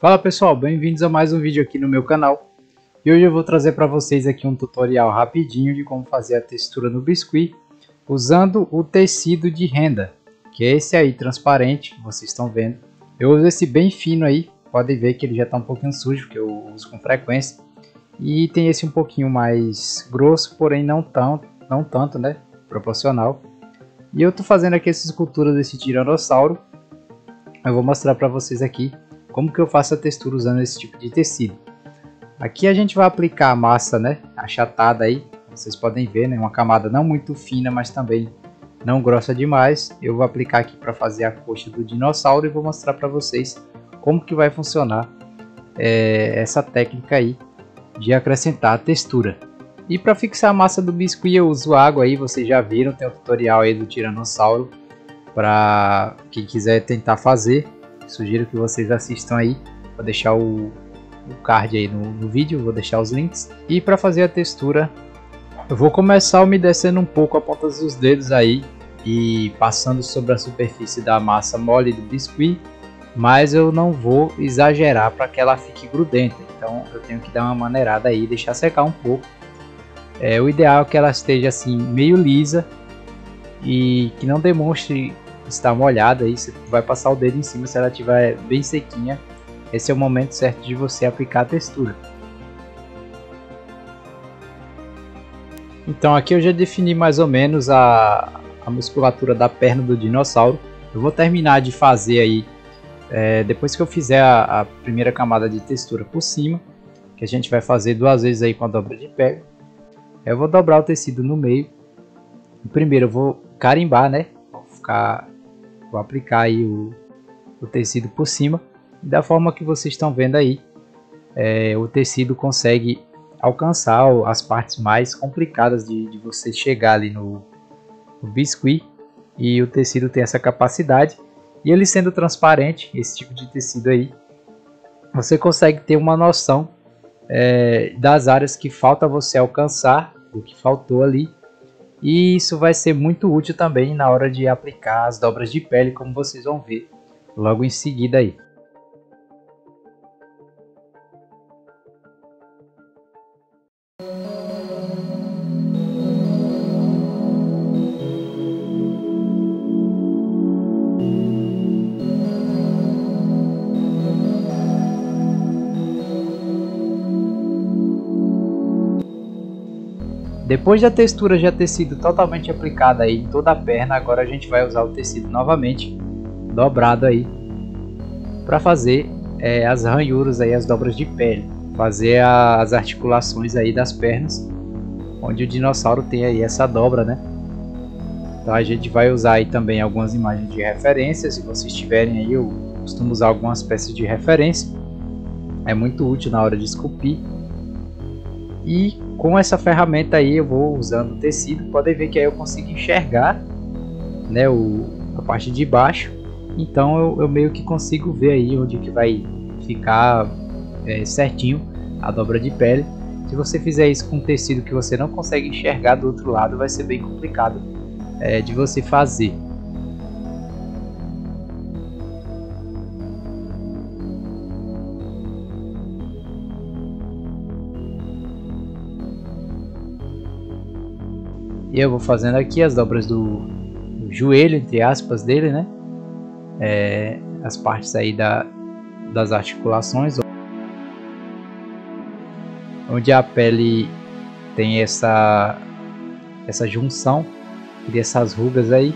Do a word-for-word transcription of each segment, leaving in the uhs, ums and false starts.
Fala pessoal, bem-vindos a mais um vídeo aqui no meu canal. E hoje eu vou trazer para vocês aqui um tutorial rapidinho de como fazer a textura no biscuit usando o tecido de renda, que é esse aí transparente que vocês estão vendo. Eu uso esse bem fino aí, podem ver que ele já está um pouquinho sujo, que eu uso com frequência. E tem esse um pouquinho mais grosso, porém não tão, não tanto, né, proporcional. E eu estou fazendo aqui essa escultura desse tiranossauro. Eu vou mostrar para vocês aqui como que eu faço a textura usando esse tipo de tecido. Aqui a gente vai aplicar a massa, né, achatada aí, vocês podem ver, né, uma camada não muito fina, mas também não grossa demais. Eu vou aplicar aqui para fazer a coxa do dinossauro e vou mostrar para vocês como que vai funcionar é, essa técnica aí de acrescentar a textura. E para fixar a massa do biscuit eu uso água aí, vocês já viram, tem um tutorial aí do tiranossauro para quem quiser tentar fazer. Sugiro que vocês assistam aí, vou deixar o, o card aí no, no vídeo, vou deixar os links. E para fazer a textura, eu vou começar umedecendo um pouco a ponta dos dedos aí e passando sobre a superfície da massa mole do biscuit, mas eu não vou exagerar para que ela fique grudenta, então eu tenho que dar uma maneirada aí, deixar secar um pouco. É, o ideal é que ela esteja assim meio lisa e que não demonstre estar molhada. Aí você vai passar o dedo em cima, se ela estiver bem sequinha, esse é o momento certo de você aplicar a textura. Então aqui eu já defini mais ou menos a, a musculatura da perna do dinossauro. Eu vou terminar de fazer aí, é, depois que eu fizer a, a primeira camada de textura por cima, que a gente vai fazer duas vezes aí com a dobra de pele. Eu vou dobrar o tecido no meio. Primeiro eu vou carimbar, né? Vou, ficar, vou aplicar aí o, o tecido por cima. E da forma que vocês estão vendo aí, é, o tecido consegue alcançar as partes mais complicadas de, de você chegar ali no, no biscuit. E o tecido tem essa capacidade. E ele sendo transparente, esse tipo de tecido aí, você consegue ter uma noção é, das áreas que falta você alcançar, do que faltou ali. E isso vai ser muito útil também na hora de aplicar as dobras de pele, como vocês vão ver logo em seguida aí. Depois da textura já ter sido totalmente aplicada aí em toda a perna, agora a gente vai usar o tecido novamente, dobrado aí, para fazer é, as ranhuras aí, as dobras de pele, fazer as articulações aí das pernas, onde o dinossauro tem aí essa dobra, né? Então a gente vai usar aí também algumas imagens de referência, se vocês tiverem aí, eu costumo usar algumas peças de referência, é muito útil na hora de esculpir. E com essa ferramenta aí eu vou usando o tecido, podem ver que aí eu consigo enxergar, né, o, a parte de baixo. Então eu, eu meio que consigo ver aí onde que vai ficar é, certinho a dobra de pele. Se você fizer isso com tecido que você não consegue enxergar do outro lado, vai ser bem complicado é, de você fazer. E eu vou fazendo aqui as dobras do, do joelho, entre aspas, dele, né? É, as partes aí da, das articulações, onde a pele tem essa, essa junção, cria essas rugas aí.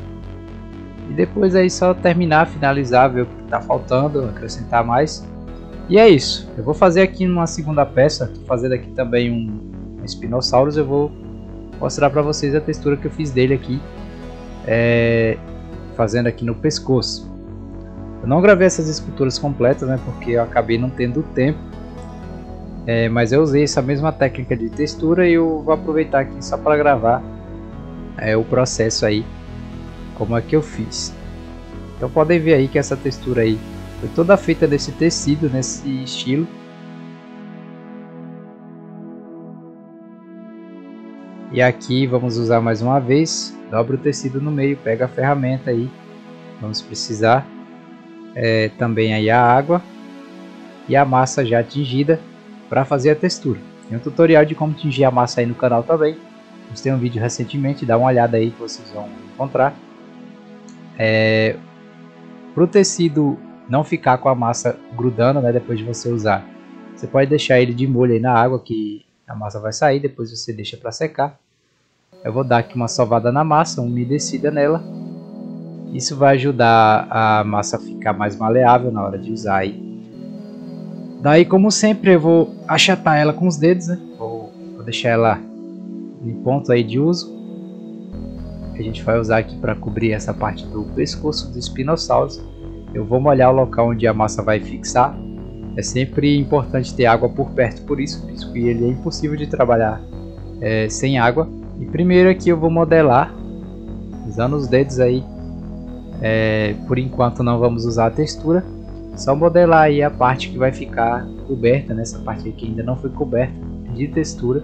depois aí só terminar, finalizar, ver o que está faltando, acrescentar mais. E é isso, eu vou fazer aqui uma segunda peça, tô fazendo aqui também um, um Spinosaurus. Eu vou mostrar para vocês a textura que eu fiz dele aqui, é, fazendo aqui no pescoço. Eu não gravei essas esculturas completas, né, porque eu acabei não tendo tempo, é, mas eu usei essa mesma técnica de textura e eu vou aproveitar aqui só para gravar é, o processo aí, como é que eu fiz. Então podem ver aí que essa textura aí foi toda feita desse tecido, nesse estilo. E aqui vamos usar mais uma vez, dobra o tecido no meio, pega a ferramenta aí, vamos precisar é, também aí a água e a massa já tingida para fazer a textura. Tem um tutorial de como tingir a massa aí no canal também, postei um vídeo recentemente, dá uma olhada aí que vocês vão encontrar. É, para o tecido não ficar com a massa grudando, né, depois de você usar, você pode deixar ele de molho aí na água que a massa vai sair, depois você deixa para secar. Eu vou dar aqui uma sovada na massa, uma umedecida nela. Isso vai ajudar a massa a ficar mais maleável na hora de usar aí. Daí, como sempre, eu vou achatar ela com os dedos, né? Vou, vou deixar ela em ponto aí de uso. A gente vai usar aqui para cobrir essa parte do pescoço do Spinosaurus. Eu vou molhar o local onde a massa vai fixar. É sempre importante ter água por perto, por isso o biscuit ele é impossível de trabalhar é, sem água. E primeiro aqui eu vou modelar usando os dedos aí. É, por enquanto não vamos usar a textura, só modelar aí a parte que vai ficar coberta, nessa parte aqui ainda não foi coberta de textura.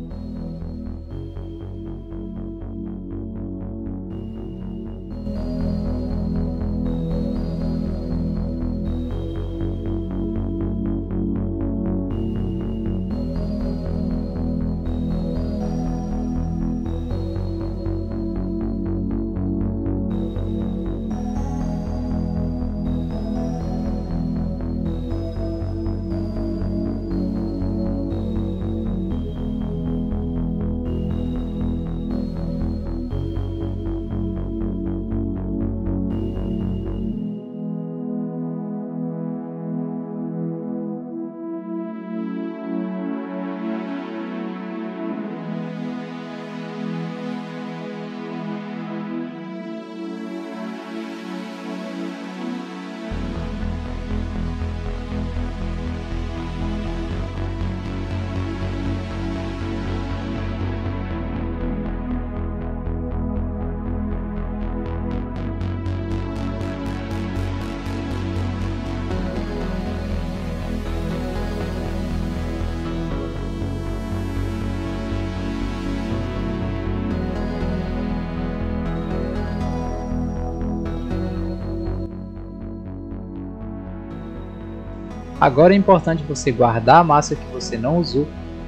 Agora é importante você guardar a massa que você não usou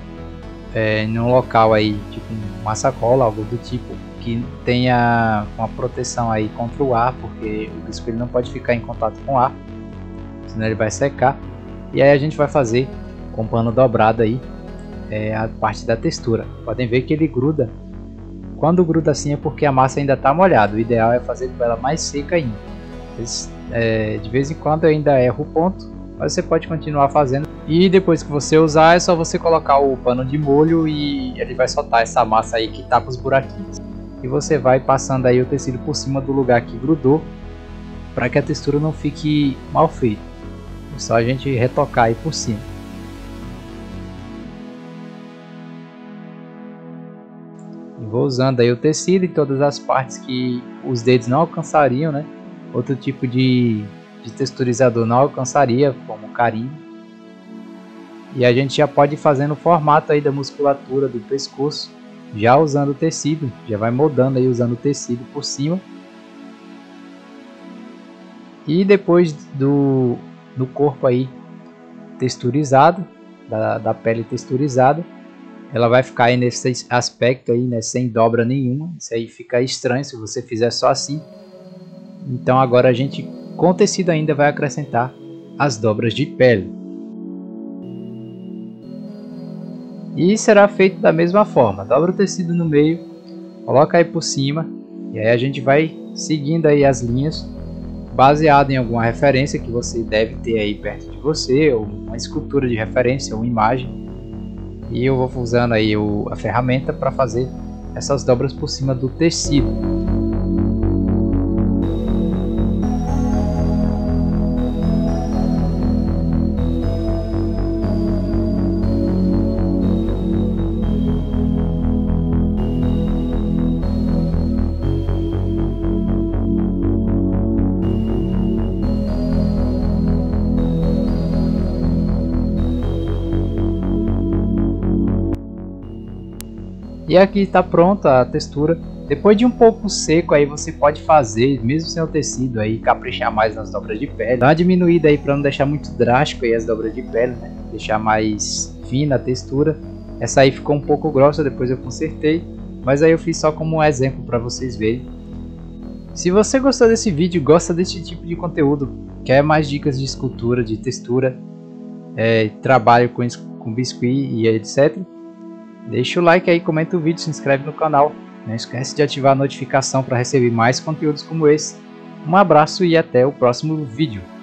é, em um local aí, tipo uma sacola, algo do tipo, que tenha uma proteção aí contra o ar, porque o biscoito ele não pode ficar em contato com o ar, senão ele vai secar. E aí a gente vai fazer com pano dobrado aí é, a parte da textura. Podem ver que ele gruda. Quando gruda assim é porque a massa ainda está molhada. O ideal é fazer com ela mais seca ainda. Mas, é, de vez em quando eu ainda erro o ponto, mas você pode continuar fazendo. E depois que você usar é só você colocar o pano de molho e ele vai soltar essa massa aí que tá com os buraquinhos. E você vai passando aí o tecido por cima do lugar que grudou, para que a textura não fique mal feita. É só a gente retocar aí por cima. E vou usando aí o tecido em todas as partes que os dedos não alcançariam, né? Outro tipo de de texturizador não alcançaria, como carimbo. E a gente já pode ir fazendo o formato aí da musculatura do pescoço, já usando o tecido, já vai moldando aí usando o tecido por cima. E depois do, do corpo aí texturizado, da, da pele texturizada, ela vai ficar aí nesse aspecto aí, né, sem dobra nenhuma. Isso aí fica estranho se você fizer só assim. Então agora a gente com o tecido ainda vai acrescentar as dobras de pele. E será feito da mesma forma. Dobra o tecido no meio, coloca aí por cima. E aí a gente vai seguindo aí as linhas baseado em alguma referência que você deve ter aí perto de você, ou uma escultura de referência, ou uma imagem. E eu vou usando aí o, a ferramenta para fazer essas dobras por cima do tecido. E aqui está pronta a textura. Depois de um pouco seco, aí você pode fazer, mesmo sem o tecido, aí caprichar mais nas dobras de pele. Dá uma diminuída aí para não deixar muito drástico aí as dobras de pele, né? Deixar mais fina a textura. Essa aí ficou um pouco grossa, depois eu consertei, mas aí eu fiz só como um exemplo para vocês verem. Se você gostou desse vídeo, gosta desse tipo de conteúdo, quer mais dicas de escultura, de textura, é, trabalho com, com biscuit e etcétera, deixa o like aí, comenta o vídeo, se inscreve no canal. Não esquece de ativar a notificação para receber mais conteúdos como esse. Um abraço e até o próximo vídeo.